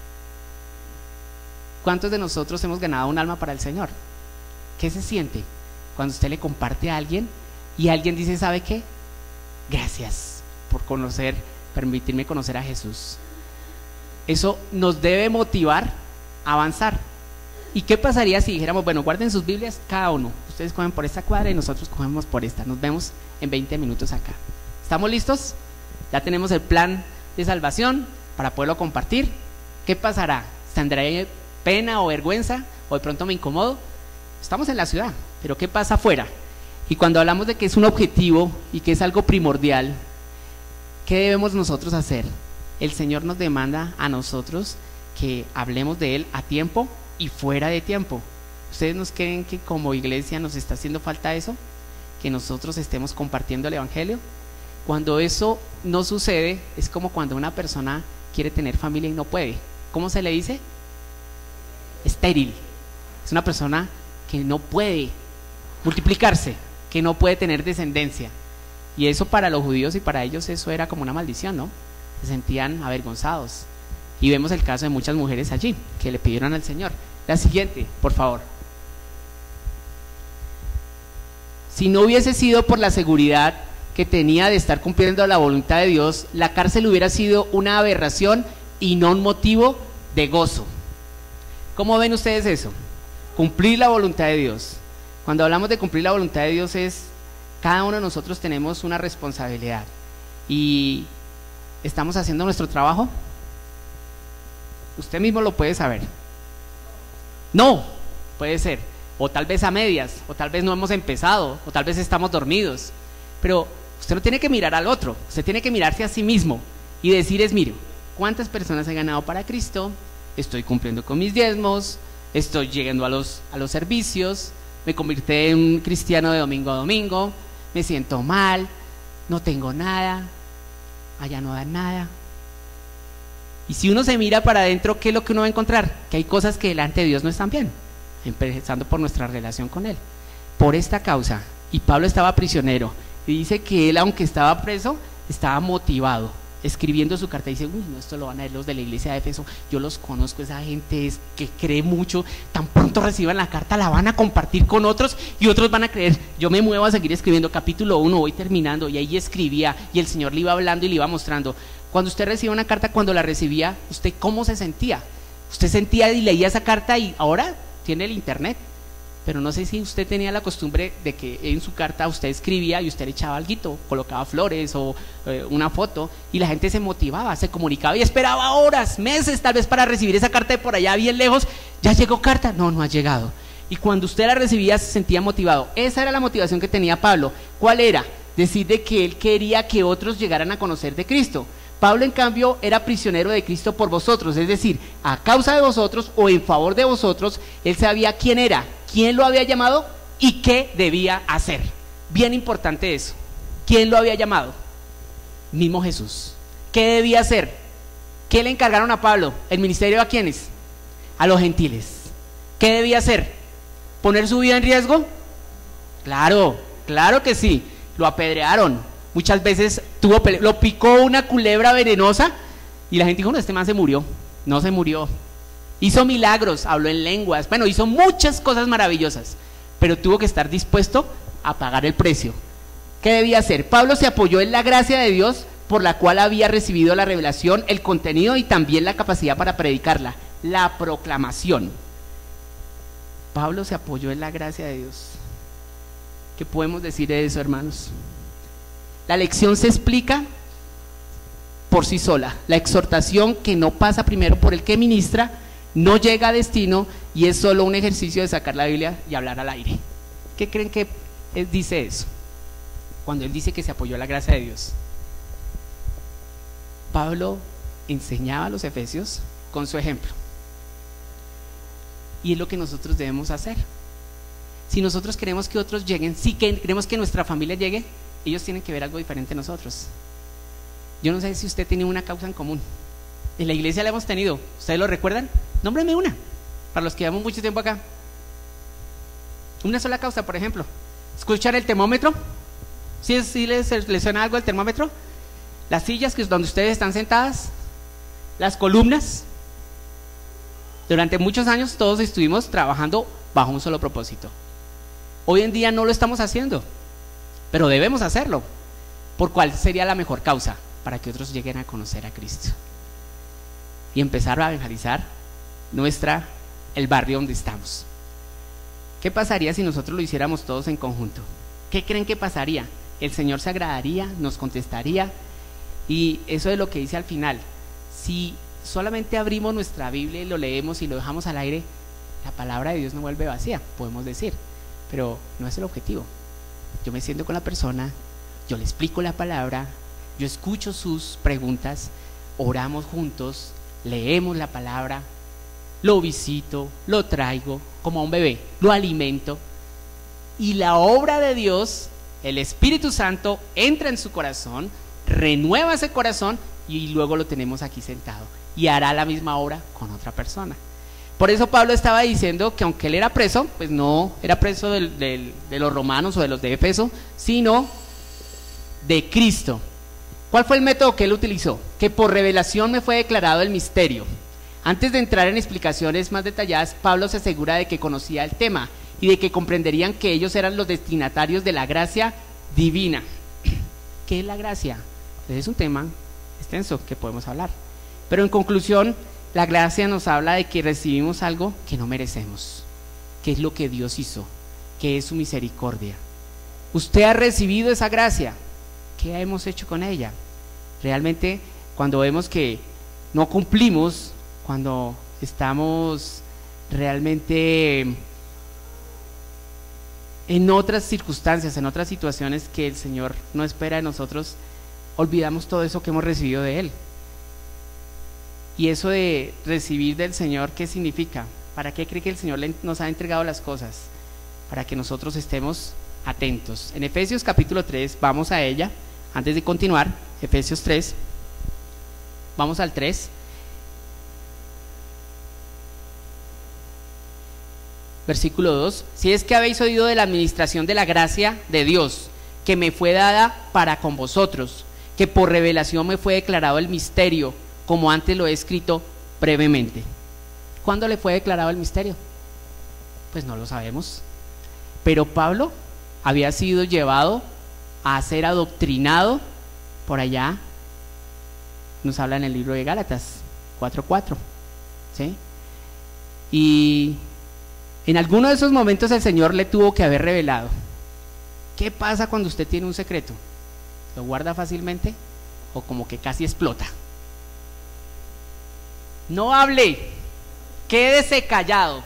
¿Cuántos de nosotros hemos ganado un alma para el Señor? ¿Qué se siente cuando usted le comparte a alguien y alguien dice, ¿sabe qué? Gracias por permitirme conocer a Jesús. Eso nos debe motivar a avanzar. ¿Y qué pasaría si dijéramos, bueno, guarden sus Biblias cada uno, ustedes cogen por esta cuadra y nosotros cogemos por esta, nos vemos en 20 minutos acá? ¿Estamos listos? Ya tenemos el plan de salvación para poderlo compartir. ¿Qué pasará? ¿Tendré pena o vergüenza? ¿O de pronto me incomodo? Estamos en la ciudad, pero ¿qué pasa afuera? Y cuando hablamos de que es un objetivo y que es algo primordial, ¿qué debemos nosotros hacer? El Señor nos demanda a nosotros que hablemos de Él a tiempo y fuera de tiempo. ¿Ustedes nos creen que como iglesia nos está haciendo falta eso? Que nosotros estemos compartiendo el evangelio. Cuando eso no sucede, es como cuando una persona quiere tener familia y no puede. ¿Cómo se le dice? Estéril. Es una persona que no puede multiplicarse, que no puede tener descendencia. Y eso para los judíos y para ellos eso era como una maldición, ¿no? Se sentían avergonzados. Y vemos el caso de muchas mujeres allí que le pidieron al Señor. La siguiente, por favor. Si no hubiese sido por la seguridad que tenía de estar cumpliendo la voluntad de Dios, la cárcel hubiera sido una aberración y no un motivo de gozo. ¿Cómo ven ustedes eso? Cumplir la voluntad de Dios. Cuando hablamos de cumplir la voluntad de Dios cada uno de nosotros tenemos una responsabilidad. ¿Y estamos haciendo nuestro trabajo? Usted mismo lo puede saber. No, puede ser. O tal vez a medias, o tal vez no hemos empezado, o tal vez estamos dormidos. Pero usted no tiene que mirar al otro, usted tiene que mirarse a sí mismo y decir mire, ¿cuántas personas he ganado para Cristo? Estoy cumpliendo con mis diezmos, estoy llegando a los servicios, me convertí en un cristiano de domingo a domingo, me siento mal, no tengo nada, allá no dan nada. Y si uno se mira para adentro, ¿qué es lo que uno va a encontrar? Que hay cosas que delante de Dios no están bien, empezando por nuestra relación con Él. Por esta causa, y Pablo estaba prisionero, y dice que él, aunque estaba preso, estaba motivado, escribiendo su carta, dice, uy, no, esto lo van a ver los de la iglesia de Éfeso, yo los conozco, esa gente es que cree mucho, tan pronto reciban la carta, la van a compartir con otros, y otros van a creer. Yo me muevo a seguir escribiendo, capítulo 1, voy terminando, y ahí escribía, y el Señor le iba hablando y le iba mostrando. Cuando usted recibía una carta, cuando la recibía, ¿usted cómo se sentía? Usted sentía y leía esa carta, y ahora tiene el internet, pero no sé si usted tenía la costumbre de que en su carta usted escribía y usted le echaba alguito, colocaba flores o una foto, y la gente se motivaba, se comunicaba y esperaba horas, meses tal vez para recibir esa carta de por allá bien lejos. ¿Ya llegó carta? No, no ha llegado. Y cuando usted la recibía se sentía motivado. Esa era la motivación que tenía Pablo. ¿Cuál era? Decir de que él quería que otros llegaran a conocer de Cristo. Pablo, en cambio, era prisionero de Cristo por vosotros, es decir, a causa de vosotros o en favor de vosotros. Él sabía quién era, quién lo había llamado y qué debía hacer. Bien importante eso. ¿Quién lo había llamado? Mismo Jesús. ¿Qué debía hacer? ¿Qué le encargaron a Pablo? ¿El ministerio a quiénes? A los gentiles. ¿Qué debía hacer? ¿Poner su vida en riesgo? Claro, claro que sí. Lo apedrearon. Muchas veces lo picó una culebra venenosa y la gente dijo, no, este man se murió. No se murió. Hizo milagros, habló en lenguas, bueno, hizo muchas cosas maravillosas, pero tuvo que estar dispuesto a pagar el precio. ¿Qué debía hacer? Pablo se apoyó en la gracia de Dios por la cual había recibido la revelación, el contenido y también la capacidad para predicarla, la proclamación. Pablo se apoyó en la gracia de Dios. ¿Qué podemos decir de eso, hermanos? La lección se explica por sí sola. La exhortación, que no pasa primero por el que ministra, no llega a destino y es solo un ejercicio de sacar la Biblia y hablar al aire. ¿Qué creen que él dice eso? Cuando él dice que se apoyó a la gracia de Dios. Pablo enseñaba a los efesios con su ejemplo. Y es lo que nosotros debemos hacer. Si nosotros queremos que otros lleguen, si queremos que nuestra familia llegue, ellos tienen que ver algo diferente de nosotros. Yo no sé si usted tiene una causa en común. En la iglesia la hemos tenido. ¿Ustedes lo recuerdan? Nómbreme una, para los que llevamos mucho tiempo acá. Una sola causa, por ejemplo. ¿Escuchar el termómetro? ¿Sí les suena algo el termómetro? Las sillas que es donde ustedes están sentadas, las columnas. Durante muchos años todos estuvimos trabajando bajo un solo propósito. Hoy en día no lo estamos haciendo, pero debemos hacerlo. ¿Por cuál sería la mejor causa? Para que otros lleguen a conocer a Cristo y empezar a evangelizar el barrio donde estamos. ¿Qué pasaría si nosotros lo hiciéramos todos en conjunto? ¿Qué creen que pasaría? El Señor se agradaría, nos contestaría. Y eso es lo que dice al final. Si solamente abrimos nuestra Biblia y lo leemos y lo dejamos al aire, la palabra de Dios no vuelve vacía, podemos decir, pero no es el objetivo. Yo me siento con la persona, yo le explico la palabra, yo escucho sus preguntas, oramos juntos, leemos la palabra, lo visito, lo traigo como a un bebé, lo alimento, y la obra de Dios, el Espíritu Santo, entra en su corazón, renueva ese corazón y luego lo tenemos aquí sentado y hará la misma obra con otra persona. Por eso Pablo estaba diciendo que aunque él era preso, pues no era preso de los romanos o de los de Éfeso, sino de Cristo. ¿Cuál fue el método que él utilizó? Que por revelación me fue declarado el misterio. Antes de entrar en explicaciones más detalladas, Pablo se asegura de que conocía el tema y de que comprenderían que ellos eran los destinatarios de la gracia divina. ¿Qué es la gracia? Pues es un tema extenso que podemos hablar. Pero en conclusión, la gracia nos habla de que recibimos algo que no merecemos, que es lo que Dios hizo, que es su misericordia. Usted ha recibido esa gracia. ¿Qué hemos hecho con ella? Realmente, cuando vemos que no cumplimos, cuando estamos realmente en otras circunstancias, en otras situaciones que el Señor no espera de nosotros, olvidamos todo eso que hemos recibido de Él. Y eso de recibir del Señor, ¿qué significa? ¿Para qué cree que el Señor nos ha entregado las cosas? Para que nosotros estemos atentos. En Efesios capítulo 3, vamos a ella, antes de continuar, Efesios 3, vamos al 3. Versículo 2, si es que habéis oído de la administración de la gracia de Dios, que me fue dada para con vosotros, que por revelación me fue declarado el misterio, como antes lo he escrito brevemente. ¿Cuándo le fue declarado el misterio? Pues no lo sabemos. Pero Pablo había sido llevado a ser adoctrinado por allá, nos habla en el libro de Gálatas 4:4, ¿sí? Y en alguno de esos momentos el Señor le tuvo que haber revelado. ¿Qué pasa cuando usted tiene un secreto? ¿Lo guarda fácilmente o como que casi explota? No hable, quédese callado.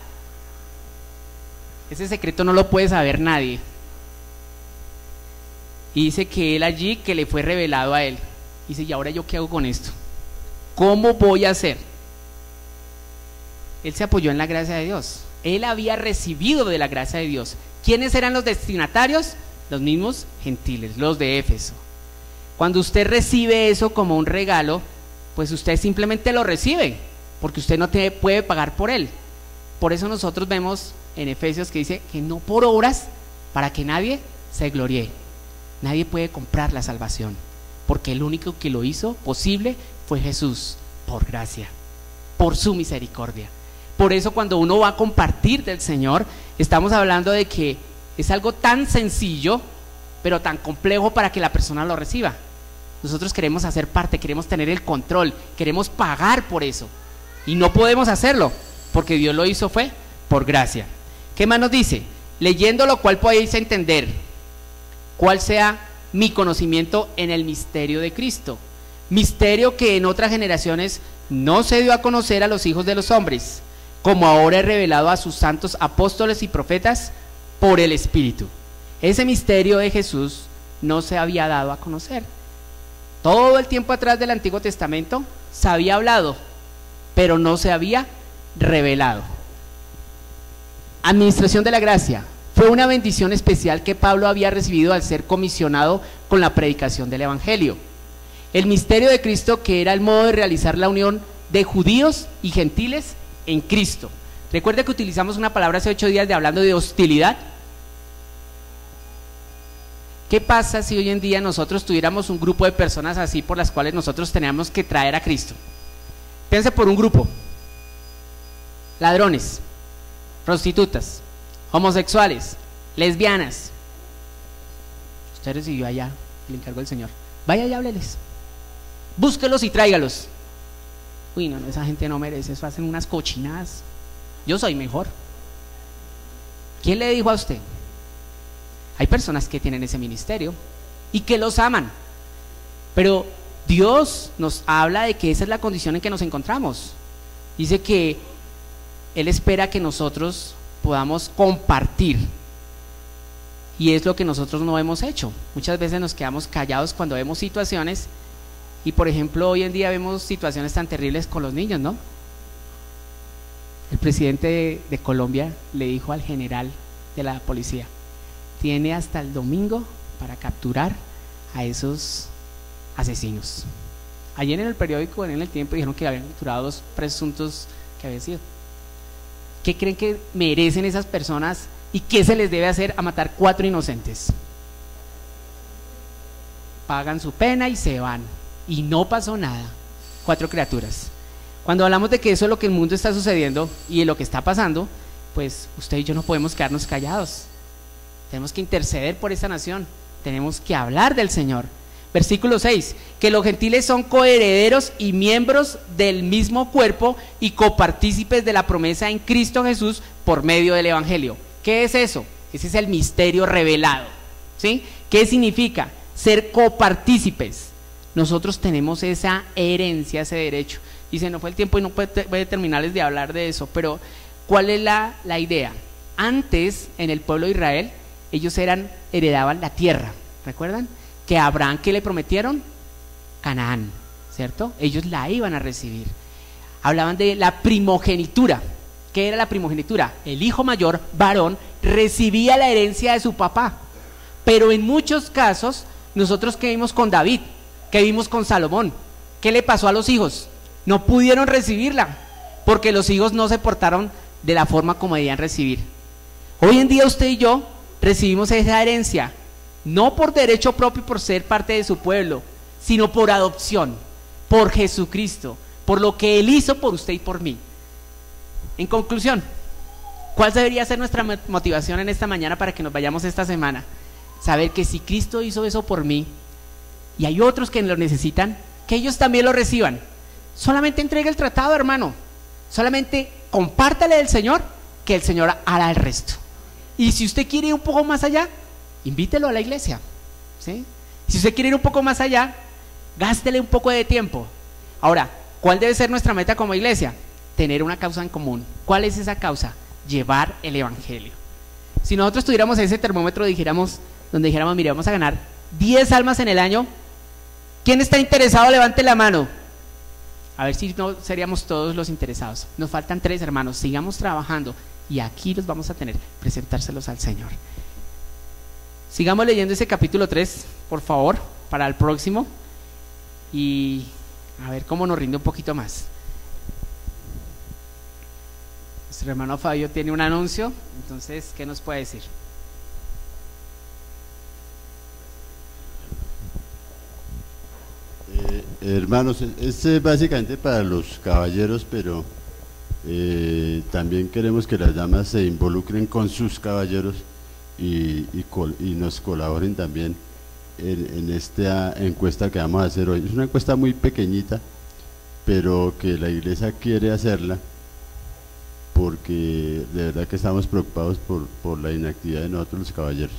Ese secreto no lo puede saber nadie. Y dice que él allí, que le fue revelado a él. Dice, ¿y ahora yo qué hago con esto? ¿Cómo voy a hacer? Él se apoyó en la gracia de Dios. Él había recibido de la gracia de Dios. ¿Quiénes eran los destinatarios? Los mismos gentiles, los de Éfeso. Cuando usted recibe eso como un regalo, pues usted simplemente lo recibe, porque usted no puede pagar por él. Por eso nosotros vemos en Efesios que dice que no por obras, para que nadie se gloríe. Nadie puede comprar la salvación, porque el único que lo hizo posible fue Jesús, por gracia, por su misericordia. Por eso cuando uno va a compartir del Señor, estamos hablando de que es algo tan sencillo, pero tan complejo para que la persona lo reciba. Nosotros queremos hacer parte, queremos tener el control, queremos pagar por eso, y no podemos hacerlo, porque Dios lo hizo fue por gracia. ¿Qué más nos dice? Leyendo lo cual podéis entender cuál sea mi conocimiento en el misterio de Cristo, misterio que en otras generaciones no se dio a conocer a los hijos de los hombres, como ahora he revelado a sus santos apóstoles y profetas por el Espíritu. Ese misterio de Jesús no se había dado a conocer. Todo el tiempo atrás del Antiguo Testamento se había hablado, pero no se había revelado. Administración de la gracia. Fue una bendición especial que Pablo había recibido al ser comisionado con la predicación del Evangelio. El misterio de Cristo, que era el modo de realizar la unión de judíos y gentiles en Cristo. Recuerda que utilizamos una palabra hace 8 días de hablando de hostilidad. ¿Qué pasa si hoy en día nosotros tuviéramos un grupo de personas así por las cuales nosotros teníamos que traer a Cristo? Piense por un grupo: ladrones, prostitutas, homosexuales, lesbianas. Usted recibió allá el encargo del Señor. Vaya y hábleles, búsquelos y tráigalos. Uy, no, esa gente no merece eso, hacen unas cochinadas. Yo soy mejor. ¿Quién le dijo a usted? Hay personas que tienen ese ministerio y que los aman, pero Dios nos habla de que esa es la condición en que nos encontramos. Dice que Él espera que nosotros podamos compartir, y es lo que nosotros no hemos hecho. Muchas veces nos quedamos callados cuando vemos situaciones, y por ejemplo hoy en día vemos situaciones tan terribles con los niños, ¿no? El presidente de Colombia le dijo al general de la policía: tiene hasta el domingo para capturar a esos asesinos. Ayer en el periódico, en El Tiempo, dijeron que habían capturado 2 presuntos que habían sido. ¿Qué creen que merecen esas personas y qué se les debe hacer a matar 4 inocentes? pagan su pena y se van. Y no pasó nada. 4 criaturas. Cuando hablamos de que eso es lo que el mundo está sucediendo y de lo que está pasando, pues usted y yo no podemos quedarnos callados. Tenemos que interceder por esta nación. Tenemos que hablar del Señor. Versículo 6, que los gentiles son coherederos y miembros del mismo cuerpo y copartícipes de la promesa en Cristo Jesús por medio del Evangelio. ¿Qué es eso? Ese es el misterio revelado, ¿sí? ¿Qué significa? Ser copartícipes. Nosotros tenemos esa herencia, ese derecho. Y se nos fue el tiempo y no puede terminarles de hablar de eso, pero ¿cuál es la idea? Antes, en el pueblo de Israel, ellos heredaban la tierra, ¿recuerdan? Que a Abraham, ¿qué le prometieron? Canaán, ¿cierto? Ellos la iban a recibir. Hablaban de la primogenitura. ¿Qué era la primogenitura? El hijo mayor, varón, recibía la herencia de su papá. Pero en muchos casos, nosotros que vimos con David, que vimos con Salomón, ¿qué le pasó a los hijos? No pudieron recibirla, porque los hijos no se portaron de la forma como debían recibir. Hoy en día usted y yo recibimos esa herencia, no por derecho propio y por ser parte de su pueblo, sino por adopción, por Jesucristo, por lo que Él hizo por usted y por mí. En conclusión, ¿cuál debería ser nuestra motivación en esta mañana para que nos vayamos esta semana? Saber que si Cristo hizo eso por mí, y hay otros que lo necesitan, que ellos también lo reciban. Solamente entregue el tratado, hermano. Solamente compártale del Señor, que el Señor hará el resto. Y si usted quiere ir un poco más allá, invítelo a la iglesia, ¿sí? Si usted quiere ir un poco más allá, gástele un poco de tiempo. Ahora, ¿cuál debe ser nuestra meta como iglesia? Tener una causa en común. ¿Cuál es esa causa? Llevar el Evangelio. Si nosotros tuviéramos ese termómetro, donde dijéramos, mire, vamos a ganar 10 almas en el año, ¿quién está interesado? Levante la mano. A ver si no seríamos todos los interesados. Nos faltan 3, hermanos. Sigamos trabajando y aquí los vamos a tener, presentárselos al Señor. Sigamos leyendo ese capítulo 3, por favor, para el próximo, y a ver cómo nos rinde un poquito más. Nuestro hermano Fabio tiene un anuncio, entonces, ¿qué nos puede decir? Hermanos, este es básicamente para los caballeros, pero también queremos que las damas se involucren con sus caballeros y nos colaboren también en esta encuesta que vamos a hacer hoy. Es una encuesta muy pequeñita, pero que la iglesia quiere hacerla porque de verdad que estamos preocupados por la inactividad de nosotros los caballeros.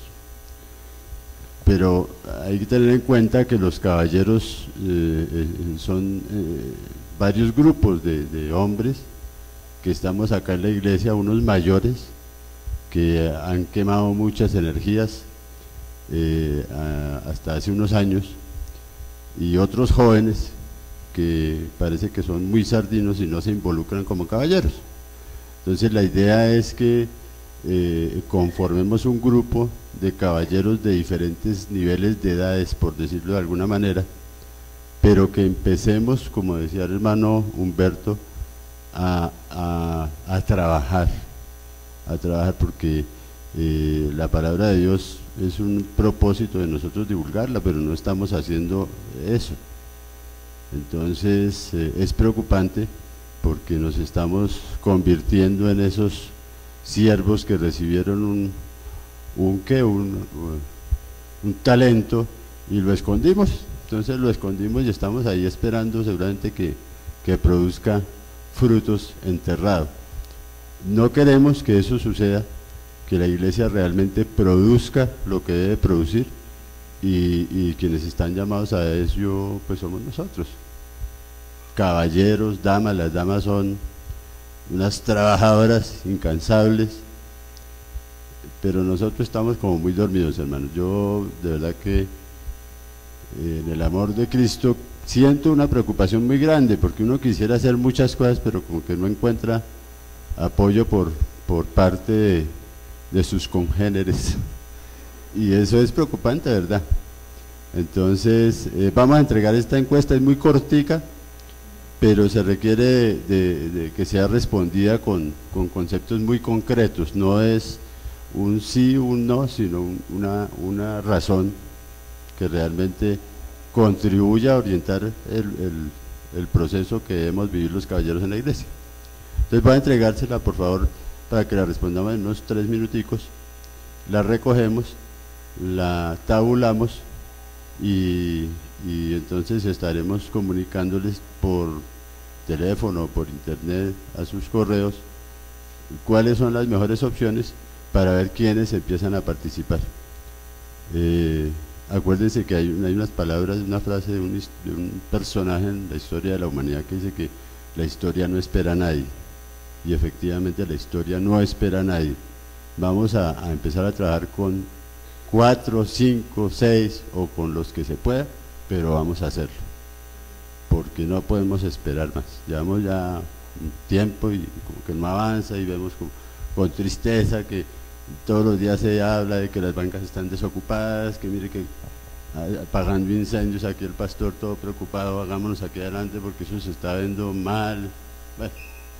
Pero hay que tener en cuenta que los caballeros son varios grupos de hombres que estamos acá en la iglesia, unos mayores que han quemado muchas energías hasta hace unos años, y otros jóvenes que parece que son muy sardinos y no se involucran como caballeros. Entonces la idea es que conformemos un grupo de caballeros de diferentes niveles de edades, por decirlo de alguna manera, pero que empecemos, como decía el hermano Humberto, a trabajar porque la palabra de Dios es un propósito de nosotros divulgarla, pero no estamos haciendo eso. Entonces es preocupante porque nos estamos convirtiendo en esos siervos que recibieron un talento y lo escondimos. Entonces lo escondimos y estamos ahí esperando seguramente que produzca frutos enterrados. No queremos que eso suceda, que la iglesia realmente produzca lo que debe producir, y quienes están llamados a eso pues somos nosotros, caballeros, damas. Las damas son unas trabajadoras incansables, pero nosotros estamos como muy dormidos, hermanos. Yo de verdad que en el amor de Cristo siento una preocupación muy grande, porque uno quisiera hacer muchas cosas, pero como que no encuentra apoyo por parte de sus congéneres, y eso es preocupante, ¿verdad? Entonces vamos a entregar esta encuesta, es muy cortica, pero se requiere de que sea respondida con conceptos muy concretos. No es un sí, un no, sino una razón que realmente contribuya a orientar el proceso que debemos vivir los caballeros en la iglesia. Entonces voy a entregársela, por favor, para que la respondamos en unos 3 minuticos, la recogemos, la tabulamos y entonces estaremos comunicándoles por teléfono o por internet a sus correos cuáles son las mejores opciones para ver quiénes empiezan a participar. Acuérdense que hay unas palabras, una frase de un personaje en la historia de la humanidad que dice que la historia no espera a nadie, y efectivamente la historia no espera a nadie. Vamos a empezar a trabajar con 4, 5, 6 o con los que se pueda, pero vamos a hacerlo, porque no podemos esperar más. Llevamos ya un tiempo y como que no avanza, y vemos con tristeza que todos los días se habla de que las bancas están desocupadas, que mire que apagando incendios, aquí el pastor todo preocupado, hagámonos aquí adelante porque eso se está viendo mal. Bueno,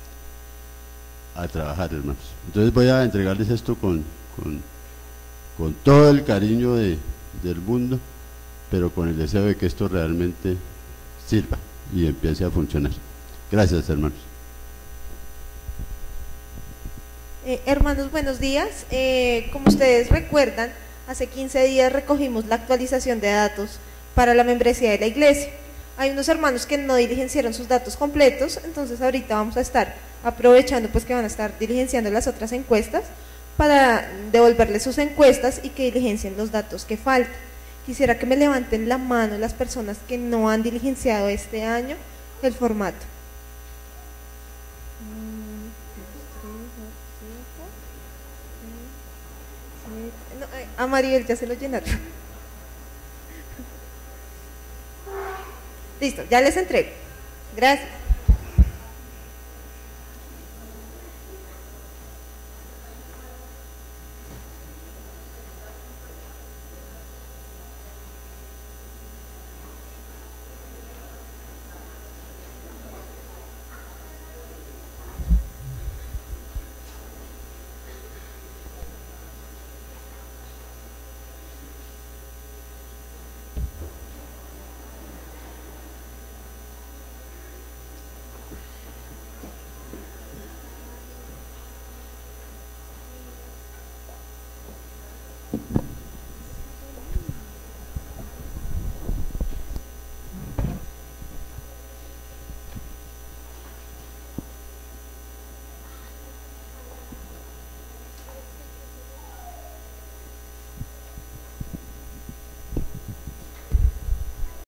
a trabajar, hermanos. Entonces voy a entregarles esto con todo el cariño del mundo, pero con el deseo de que esto realmente sirva y empiece a funcionar. Gracias, hermanos. Hermanos, buenos días. Como ustedes recuerdan, hace 15 días recogimos la actualización de datos para la membresía de la iglesia. Hay unos hermanos que no diligenciaron sus datos completos, entonces ahorita vamos a estar aprovechando pues que van a estar diligenciando las otras encuestas para devolverles sus encuestas y que diligencien los datos que faltan. Quisiera que me levanten la mano las personas que no han diligenciado este año el formato. A Mariel ya se lo llenaron. Listo, ya les entrego. Gracias.